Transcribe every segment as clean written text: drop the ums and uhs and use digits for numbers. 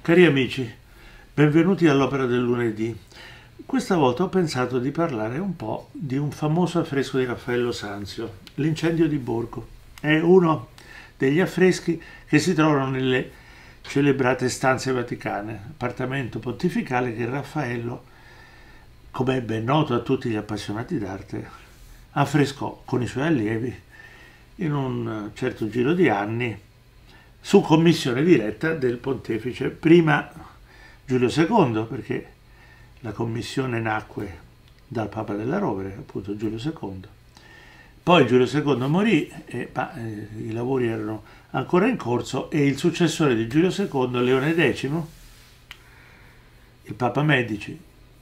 Cari amici, benvenuti all'Opera del lunedì. Questa volta ho pensato di parlare un po' di un famoso affresco di Raffaello Sanzio, L'incendio di Borgo. È uno degli affreschi che si trovano nelle celebrate stanze vaticane, appartamento pontificale che Raffaello, come è ben noto a tutti gli appassionati d'arte, affrescò con i suoi allievi in un certo giro di anni su commissione diretta del pontefice, prima Giulio II, perché la commissione nacque dal Papa della Rovere, appunto Giulio II. Poi Giulio II morì, i lavori erano ancora in corso e il successore di Giulio II, Leone X, il Papa Medici,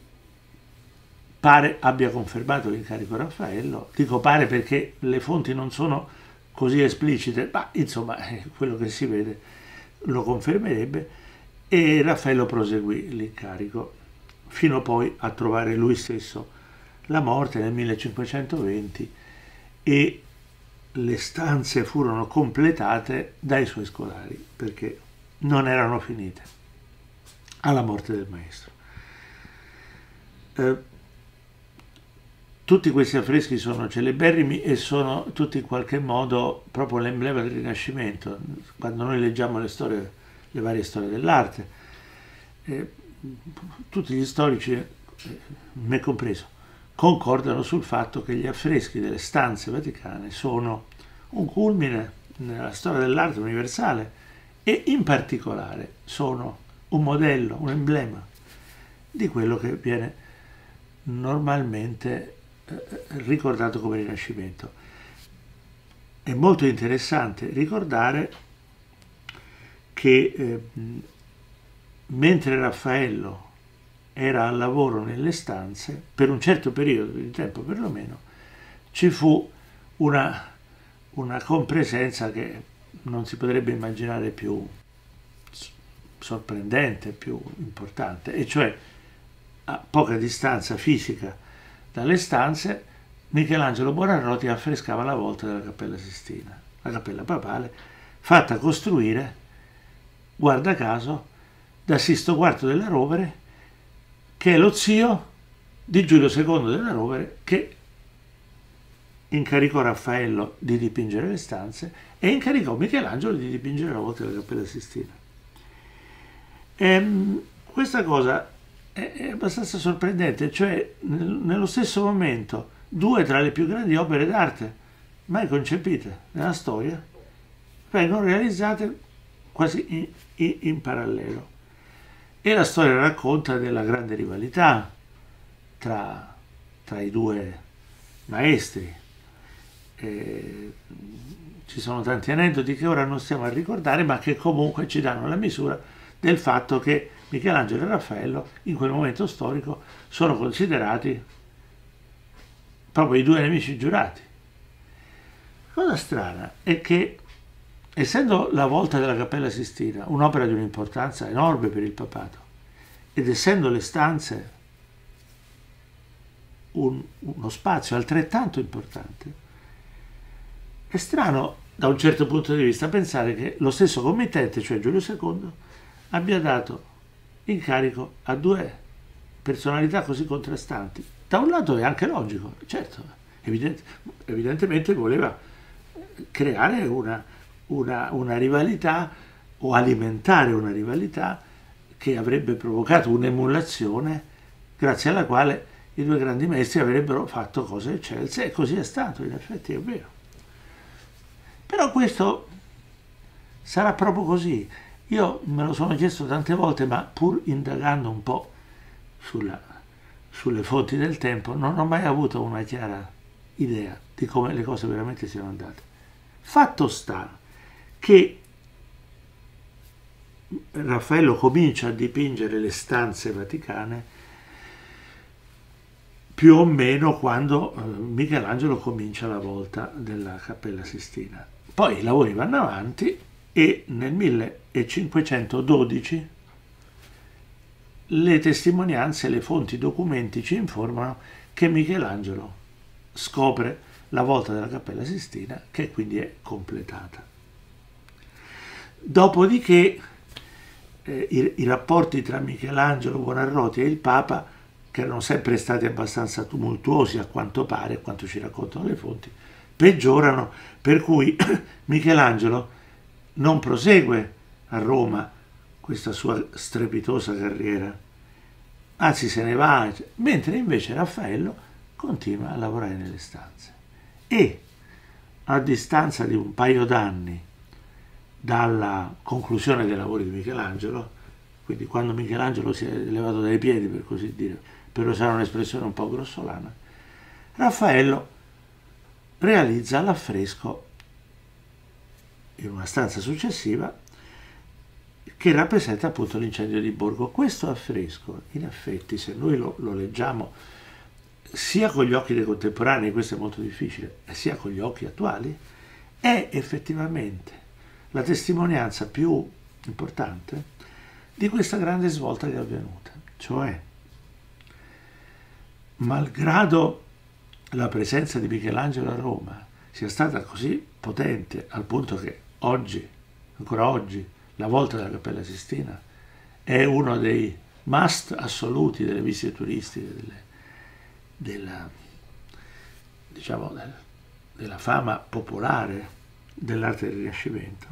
pare abbia confermato l'incarico a Raffaello. Dico pare perché le fonti non sono così esplicite, ma insomma quello che si vede lo confermerebbe, e Raffaello proseguì l'incarico fino poi a trovare lui stesso la morte nel 1520 e le stanze furono completate dai suoi scolari perché non erano finite alla morte del maestro. Tutti questi affreschi sono celeberrimi e sono tutti in qualche modo proprio l'emblema del Rinascimento. Quando noi leggiamo le storie, le varie storie dell'arte, tutti gli storici, me compreso, concordano sul fatto che gli affreschi delle stanze vaticane sono un culmine nella storia dell'arte universale e in particolare sono un modello, un emblema di quello che viene normalmente ricordato come Rinascimento. È molto interessante ricordare che mentre Raffaello era al lavoro nelle stanze, per un certo periodo di tempo perlomeno, ci fu una compresenza che non si potrebbe immaginare più sorprendente, più importante, e cioè a poca distanza fisica dalle stanze Michelangelo Buonarroti affrescava la volta della Cappella Sistina, la cappella papale, fatta costruire, guarda caso, da Sisto IV della Rovere, che è lo zio di Giulio II della Rovere, che incaricò Raffaello di dipingere le stanze e incaricò Michelangelo di dipingere la volta della Cappella Sistina. Questa cosa è abbastanza sorprendente, cioè nello stesso momento due tra le più grandi opere d'arte mai concepite nella storia vengono realizzate quasi in parallelo, e la storia racconta della grande rivalità tra i due maestri. Ci sono tanti aneddoti che ora non stiamo a ricordare, ma che comunque ci danno la misura del fatto che Michelangelo e Raffaello in quel momento storico sono considerati proprio i due nemici giurati. La cosa strana è che, essendo la volta della Cappella Sistina un'opera di un'importanza enorme per il papato, ed essendo le stanze uno spazio altrettanto importante, è strano da un certo punto di vista pensare che lo stesso committente, cioè Giulio II, abbia dato incarico a due personalità così contrastanti. Da un lato è anche logico, certo, evidentemente voleva creare una rivalità o alimentare una rivalità che avrebbe provocato un'emulazione grazie alla quale i due grandi maestri avrebbero fatto cose eccelse, e così è stato, in effetti è vero. Però questo sarà proprio così. Io me lo sono chiesto tante volte, ma pur indagando un po' sulle fonti del tempo, non ho mai avuto una chiara idea di come le cose veramente siano andate. Fatto sta che Raffaello comincia a dipingere le stanze vaticane più o meno quando Michelangelo comincia la volta della Cappella Sistina. Poi i lavori vanno avanti e nel 1512 le testimonianze, le fonti, i documenti ci informano che Michelangelo scopre la volta della Cappella Sistina, che quindi è completata. Dopodiché i rapporti tra Michelangelo Buonarroti e il Papa, che erano sempre stati abbastanza tumultuosi a quanto pare, a quanto ci raccontano le fonti, peggiorano, per cui Michelangelo non prosegue a Roma questa sua strepitosa carriera, anzi se ne va, mentre invece Raffaello continua a lavorare nelle stanze. E a distanza di un paio d'anni dalla conclusione dei lavori di Michelangelo, quindi quando Michelangelo si è levato dai piedi, per così dire, per usare un'espressione un po' grossolana, Raffaello realizza l'affresco in una stanza successiva che rappresenta appunto l'incendio di Borgo. Questo affresco, in effetti, se noi lo leggiamo sia con gli occhi dei contemporanei, questo è molto difficile, sia con gli occhi attuali, è effettivamente la testimonianza più importante di questa grande svolta che è avvenuta. Cioè, malgrado la presenza di Michelangelo a Roma sia stata così potente al punto che oggi, ancora oggi, la volta della Cappella Sistina è uno dei must assoluti delle visite turistiche, della fama popolare dell'arte del Rinascimento,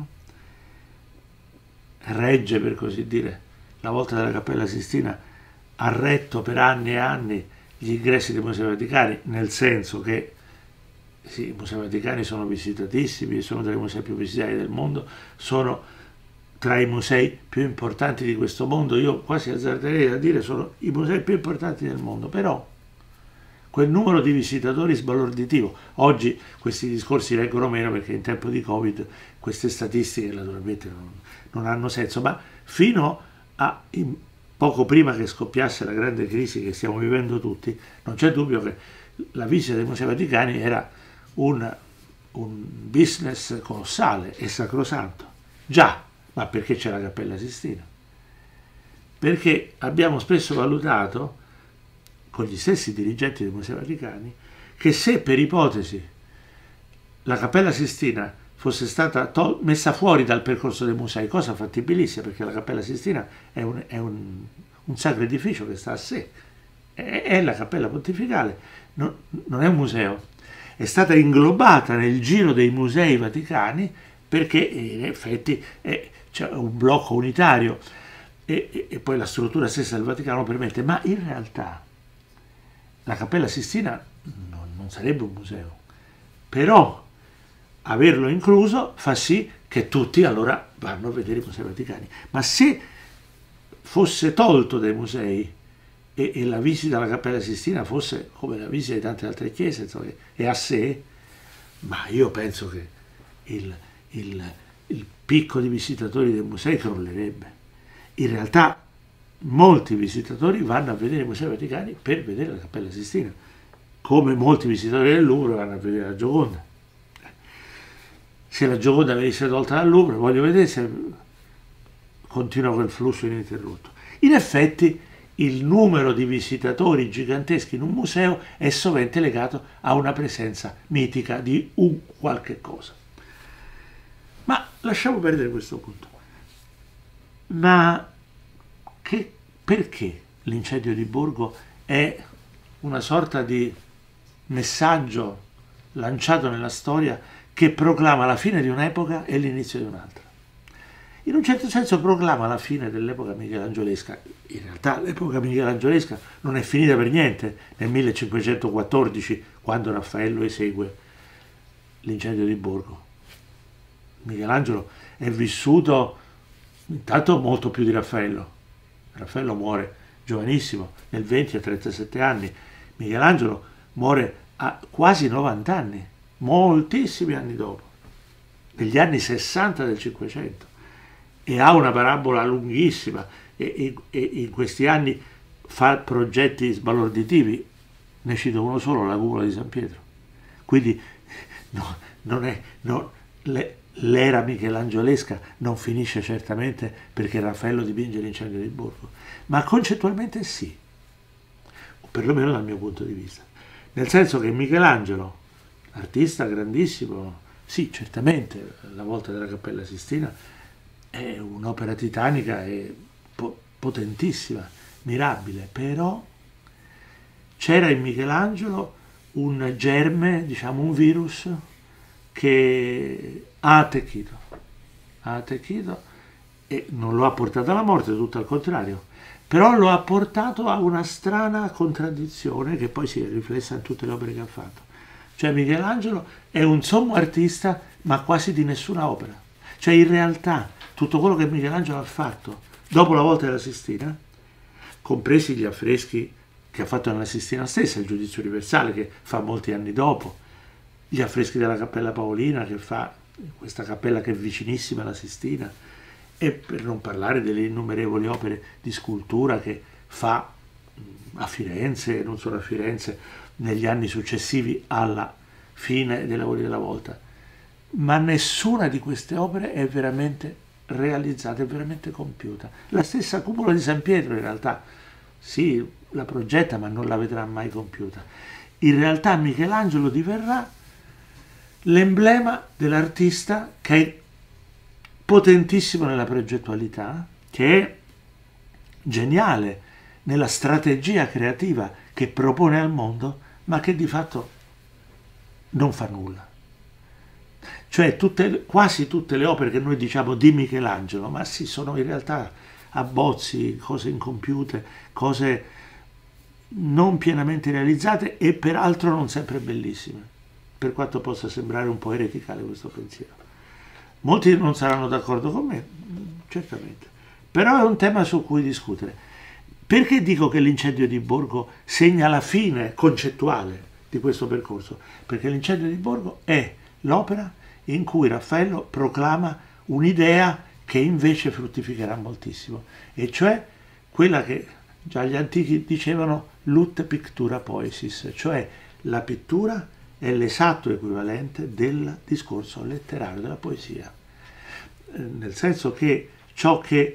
regge, per così dire, la volta della Cappella Sistina ha retto per anni e anni gli ingressi dei Musei Vaticani, nel senso che sì, i Musei Vaticani sono visitatissimi, sono tra i musei più visitati del mondo, sono tra i musei più importanti di questo mondo, io quasi azzarderei a dire sono i musei più importanti del mondo, però quel numero di visitatori sbalorditivo, oggi questi discorsi reggono meno perché in tempo di Covid queste statistiche naturalmente non hanno senso, ma fino a poco prima che scoppiasse la grande crisi che stiamo vivendo tutti, non c'è dubbio che la visita dei Musei Vaticani era un business colossale e sacrosanto. Già, ma perché c'è la Cappella Sistina? Perché abbiamo spesso valutato, con gli stessi dirigenti dei Musei Vaticani, che se per ipotesi la Cappella Sistina fosse stata messa fuori dal percorso dei musei, cosa fattibilissima perché la Cappella Sistina è un sacro edificio che sta a sé, è la Cappella Pontificale, non è un museo, è stata inglobata nel giro dei Musei Vaticani perché in effetti c'è un blocco unitario e poi la struttura stessa del Vaticano permette, ma in realtà la Cappella Sistina non sarebbe un museo, però averlo incluso fa sì che tutti allora vanno a vedere i Musei Vaticani. Ma se fosse tolto dai musei e la visita alla Cappella Sistina fosse come la visita di tante altre chiese, insomma, è a sé, ma io penso che il picco di visitatori dei musei crollerebbe. In realtà molti visitatori vanno a vedere i Musei Vaticani per vedere la Cappella Sistina, come molti visitatori del Louvre vanno a vedere la Gioconda. Se la Gioconda venisse tolta dal Louvre, voglio vedere se continua quel flusso ininterrotto. In effetti il numero di visitatori giganteschi in un museo è sovente legato a una presenza mitica di un qualche cosa. Ma lasciamo perdere questo punto. Ma perché l'incendio di Borgo è una sorta di messaggio lanciato nella storia che proclama la fine di un'epoca e l'inizio di un'altra? In un certo senso proclama la fine dell'epoca michelangiolesca. In realtà l'epoca michelangiolesca non è finita per niente nel 1514, quando Raffaello esegue l'incendio di Borgo. Michelangelo è vissuto intanto molto più di Raffaello. Raffaello muore giovanissimo, nel 20 a 37 anni. Michelangelo muore a quasi 90 anni, moltissimi anni dopo, negli anni 60 del Cinquecento. E ha una parabola lunghissima e in questi anni fa progetti sbalorditivi. Ne cito uno solo, la cupola di San Pietro. Quindi l'era michelangiolesca non finisce certamente perché Raffaello dipinge l'incendio di Borgo, ma concettualmente sì, o perlomeno dal mio punto di vista. Nel senso che Michelangelo, artista grandissimo, sì, certamente la volta della Cappella Sistina è un'opera titanica e potentissima, mirabile, però c'era in Michelangelo un germe, diciamo un virus, che ha attecchito e non lo ha portato alla morte, tutto al contrario, però lo ha portato a una strana contraddizione che poi si è riflessa in tutte le opere che ha fatto. Cioè Michelangelo è un sommo artista, ma quasi di nessuna opera. Cioè in realtà tutto quello che Michelangelo ha fatto dopo la volta della Sistina, compresi gli affreschi che ha fatto nella Sistina stessa, il Giudizio Universale che fa molti anni dopo, gli affreschi della Cappella Paolina che fa questa cappella che è vicinissima alla Sistina, e per non parlare delle innumerevoli opere di scultura che fa a Firenze, e non solo a Firenze, negli anni successivi alla fine dei lavori della volta. Ma nessuna di queste opere è veramente realizzata, è veramente compiuta. La stessa cupola di San Pietro in realtà, sì, la progetta ma non la vedrà mai compiuta. In realtà Michelangelo diverrà l'emblema dell'artista che è potentissimo nella progettualità, che è geniale nella strategia creativa che propone al mondo, ma che di fatto non fa nulla. Cioè quasi tutte le opere che noi diciamo di Michelangelo, ma sì, sono in realtà abbozzi, cose incompiute, cose non pienamente realizzate e peraltro non sempre bellissime, per quanto possa sembrare un po' ereticale questo pensiero. Molti non saranno d'accordo con me, certamente, però è un tema su cui discutere. Perché dico che l'incendio di Borgo segna la fine concettuale di questo percorso? Perché l'incendio di Borgo è l'opera in cui Raffaello proclama un'idea che invece fruttificherà moltissimo, e cioè quella che già gli antichi dicevano lut pictura poesis, cioè la pittura è l'esatto equivalente del discorso letterario, della poesia, nel senso che ciò che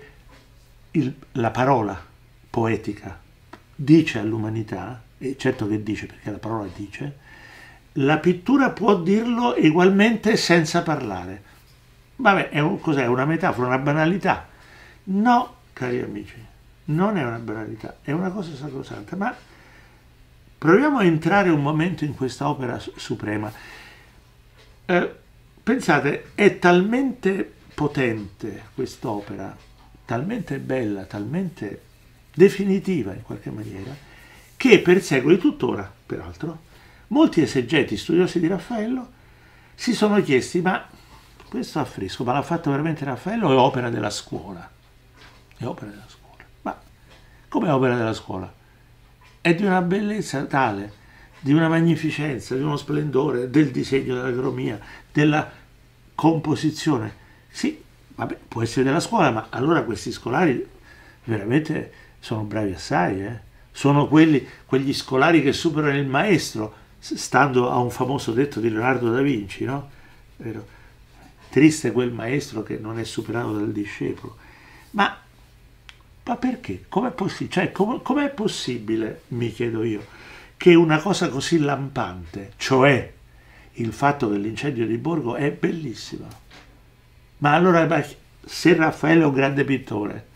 la parola poetica dice all'umanità, e certo che dice perché la parola dice, la pittura può dirlo ugualmente senza parlare. Vabbè, cos'è? Una metafora, una banalità? No, cari amici, non è una banalità, è una cosa sacrosanta, ma proviamo a entrare un momento in questa opera suprema. Pensate, è talmente potente quest'opera, talmente bella, talmente definitiva in qualche maniera, che per secoli, tuttora peraltro, molti esegeti studiosi di Raffaello si sono chiesti: ma questo affresco, ma l'ha fatto veramente Raffaello o è opera della scuola? È opera della scuola. Ma come opera della scuola? È di una bellezza tale, di una magnificenza, di uno splendore, del disegno, dell'agromia, della composizione. Sì, vabbè, può essere della scuola, ma allora questi scolari veramente sono bravi assai, Sono quegli scolari che superano il maestro, stando a un famoso detto di Leonardo da Vinci, no? Vero? Triste quel maestro che non è superato dal discepolo. Ma perché? Com'è possibile? Cioè, com'è possibile, mi chiedo io, che una cosa così lampante, cioè il fatto che l'incendio di Borgo è bellissimo, ma allora se Raffaello è un grande pittore,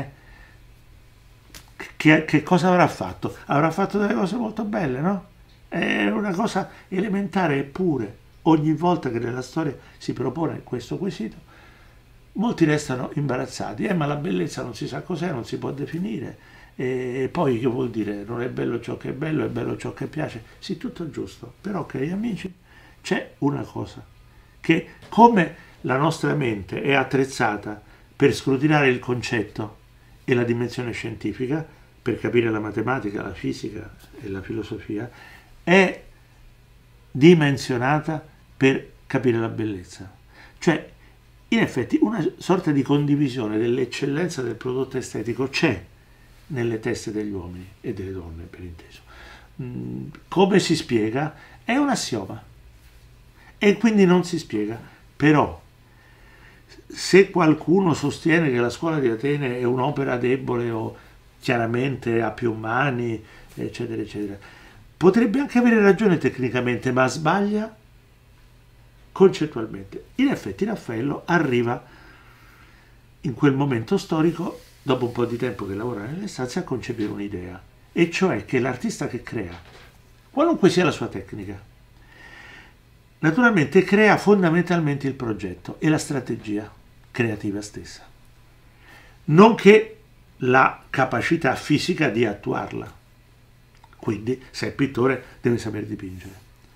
che cosa avrà fatto? Avrà fatto delle cose molto belle, no? È una cosa elementare, eppure ogni volta che nella storia si propone questo quesito, molti restano imbarazzati. Ma la bellezza non si sa cos'è, non si può definire. E poi che vuol dire? Non è bello ciò che è bello ciò che piace. Sì, tutto giusto. Però, cari amici, c'è una cosa, che come la nostra mente è attrezzata per scrutinare il concetto e la dimensione scientifica, per capire la matematica, la fisica e la filosofia, è dimensionata per capire la bellezza. Cioè, in effetti, una sorta di condivisione dell'eccellenza del prodotto estetico c'è nelle teste degli uomini e delle donne, per inteso. Come si spiega? È un assioma. E quindi non si spiega. Però, se qualcuno sostiene che la scuola di Atene è un'opera debole o chiaramente a più mani, eccetera, eccetera, potrebbe anche avere ragione tecnicamente, ma sbaglia concettualmente. In effetti Raffaello arriva in quel momento storico, dopo un po' di tempo che lavora nelle stanze, a concepire un'idea, e cioè che l'artista che crea, qualunque sia la sua tecnica, naturalmente crea fondamentalmente il progetto e la strategia creativa stessa, nonché la capacità fisica di attuarla. Quindi, se è pittore, deve saper dipingere.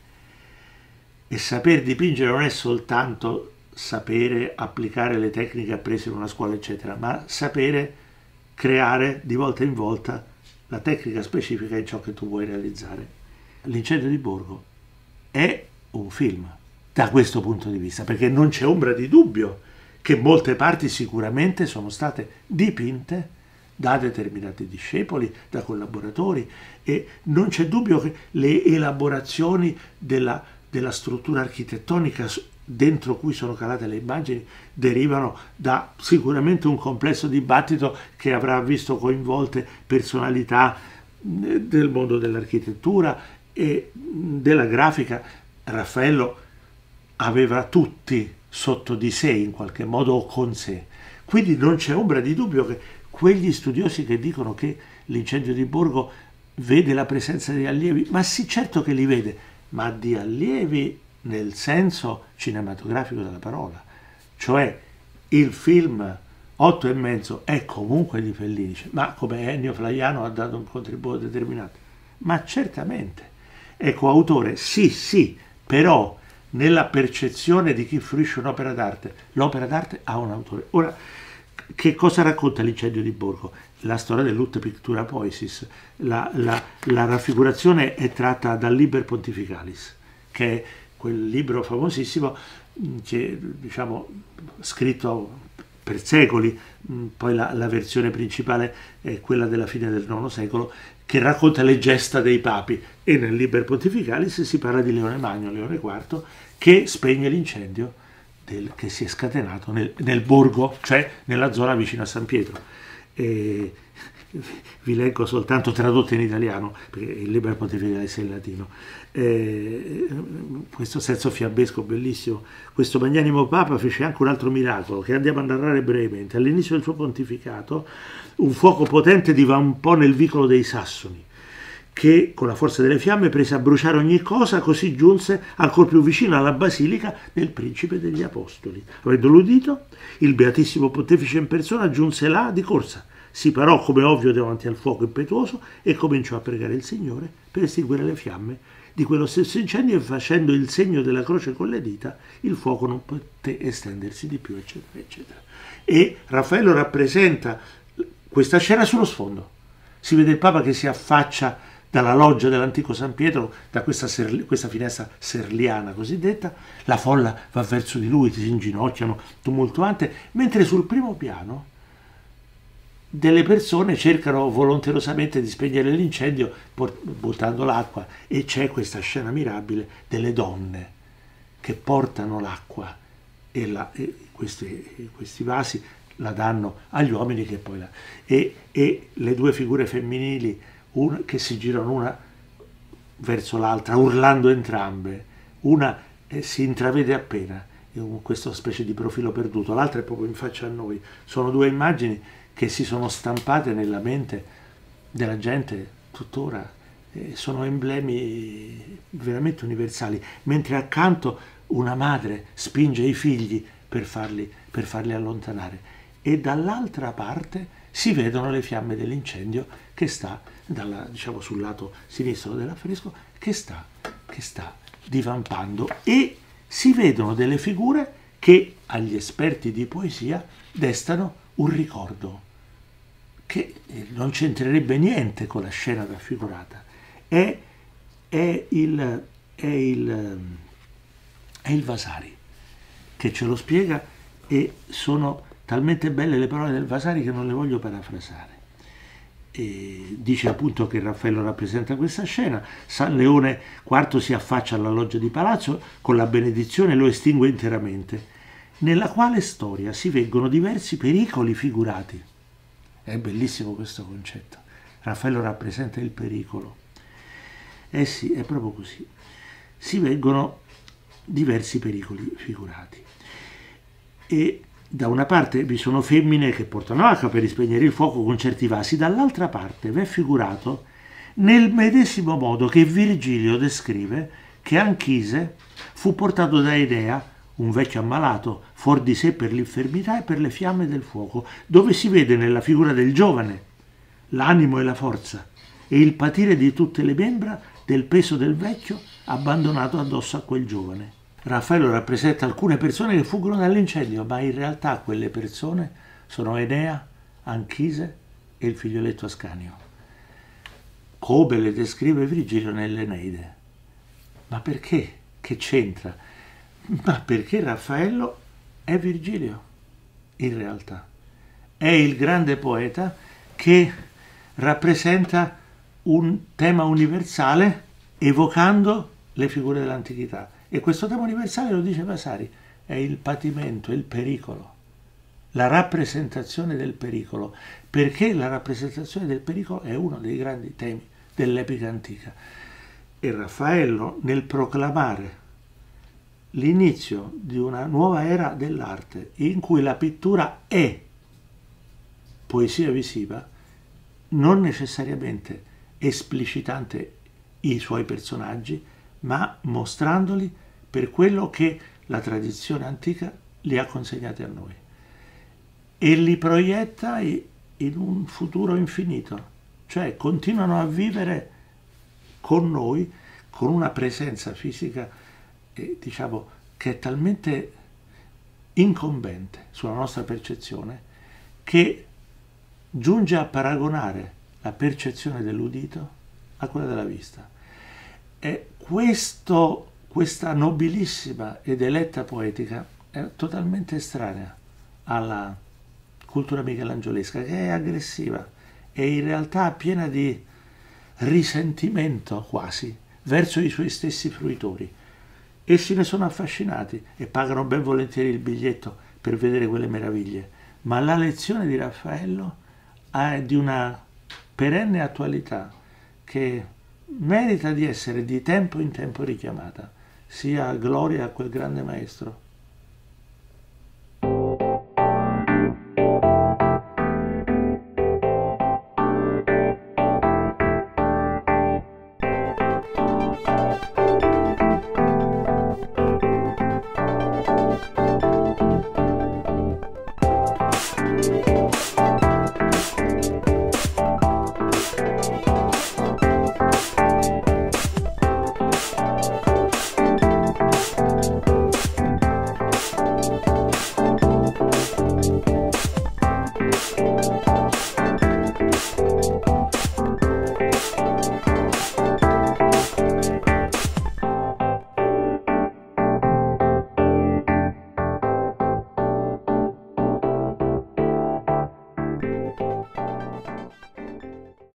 E saper dipingere non è soltanto sapere applicare le tecniche apprese in una scuola, eccetera, ma sapere creare di volta in volta la tecnica specifica in ciò che tu vuoi realizzare. L'incendio di Borgo è un film da questo punto di vista, perché non c'è ombra di dubbio che molte parti sicuramente sono state dipinte da determinati discepoli, da collaboratori, e non c'è dubbio che le elaborazioni della struttura architettonica dentro cui sono calate le immagini derivano da sicuramente un complesso dibattito che avrà visto coinvolte personalità del mondo dell'architettura e della grafica. Raffaello aveva tutti sotto di sé in qualche modo o con sé, quindi non c'è ombra di dubbio che quegli studiosi che dicono che l'incendio di Borgo vede la presenza di allievi, ma sì, certo che li vede, ma di allievi nel senso cinematografico della parola, cioè il film 8 e mezzo è comunque di Fellini, ma come Ennio Flaiano ha dato un contributo determinato, ma certamente è coautore, sì, però nella percezione di chi fruisce un'opera d'arte, l'opera d'arte ha un autore. Ora, che cosa racconta l'incendio di Borgo? La storia dell'Ut Pictura Poesis. La raffigurazione è tratta dal Liber Pontificalis, che è quel libro famosissimo che, diciamo, scritto per secoli, poi la versione principale è quella della fine del IX secolo, che racconta le gesta dei papi, e nel Liber Pontificalis si parla di Leone Magno, Leone IV, che spegne l'incendio che si è scatenato nel borgo, cioè nella zona vicino a San Pietro. Vi leggo soltanto tradotto in italiano, perché il Liber Pontificalis è in latino. Questo senso fiabesco bellissimo. Questo magnanimo Papa fece anche un altro miracolo, che andiamo a narrare brevemente. All'inizio del suo pontificato, un fuoco potente divampò nel vicolo dei Sassoni, che con la forza delle fiamme prese a bruciare ogni cosa, così giunse ancor più vicino alla basilica del Principe degli Apostoli. Avendolo udito, il Beatissimo Pontefice in persona giunse là di corsa, si parò come ovvio davanti al fuoco impetuoso e cominciò a pregare il Signore per estinguere le fiamme di quello stesso incendio, e facendo il segno della croce con le dita, il fuoco non poté estendersi di più, eccetera, eccetera. E Raffaello rappresenta questa scena sullo sfondo. Si vede il Papa che si affaccia dalla loggia dell'antico San Pietro, da questa finestra serliana cosiddetta, la folla va verso di lui, si inginocchiano tumultuante, mentre sul primo piano delle persone cercano volenterosamente di spegnere l'incendio buttando l'acqua, e c'è questa scena mirabile delle donne che portano l'acqua e questi vasi la danno agli uomini che poi e le due figure femminili che si girano una verso l'altra urlando entrambe, una si intravede appena in questa specie di profilo perduto, l'altra è proprio in faccia a noi. Sono due immagini che si sono stampate nella mente della gente tuttora, sono emblemi veramente universali, mentre accanto una madre spinge i figli per farli allontanare, e dall'altra parte si vedono le fiamme dell'incendio che sta diciamo, sul lato sinistro dell'affresco, che sta divampando, e si vedono delle figure che agli esperti di poesia destano un ricordo che non c'entrerebbe niente con la scena raffigurata. È il Vasari che ce lo spiega, e sono talmente belle le parole del Vasari che non le voglio parafrasare. Dice appunto che Raffaello rappresenta questa scena. San Leone IV si affaccia alla loggia di palazzo, con la benedizione lo estingue interamente, nella quale storia si veggono diversi pericoli figurati. È bellissimo questo concetto. Raffaello rappresenta il pericolo. Eh sì, è proprio così. Si veggono diversi pericoli figurati. E Da una parte vi sono femmine che portano acqua per rispegnere il fuoco con certi vasi, dall'altra parte v'è figurato nel medesimo modo che Virgilio descrive che Anchise fu portato da Enea, un vecchio ammalato, fuor di sé per l'infermità e per le fiamme del fuoco, dove si vede nella figura del giovane l'animo e la forza e il patire di tutte le membra del peso del vecchio abbandonato addosso a quel giovane. Raffaello rappresenta alcune persone che fuggono dall'incendio, ma in realtà quelle persone sono Enea, Anchise e il figlioletto Ascanio, come le descrive Virgilio nell'Eneide. Ma perché? Che c'entra? Ma perché Raffaello è Virgilio, in realtà. È il grande poeta che rappresenta un tema universale evocando le figure dell'antichità. E questo tema universale, lo dice Vasari, è il patimento, il pericolo, la rappresentazione del pericolo, perché la rappresentazione del pericolo è uno dei grandi temi dell'epica antica. E Raffaello, nel proclamare l'inizio di una nuova era dell'arte, in cui la pittura è poesia visiva, non necessariamente esplicitante i suoi personaggi, ma mostrandoli per quello che la tradizione antica li ha consegnati a noi e li proietta in un futuro infinito, cioè continuano a vivere con noi con una presenza fisica diciamo che è talmente incombente sulla nostra percezione che giunge a paragonare la percezione dell'udito a quella della vista. E questa nobilissima ed eletta poetica è totalmente estranea alla cultura michelangiolesca, che è aggressiva e in realtà piena di risentimento quasi verso i suoi stessi fruitori. Essi ne sono affascinati e pagano ben volentieri il biglietto per vedere quelle meraviglie, ma la lezione di Raffaello è di una perenne attualità che merita di essere di tempo in tempo richiamata. Sia gloria a quel grande maestro.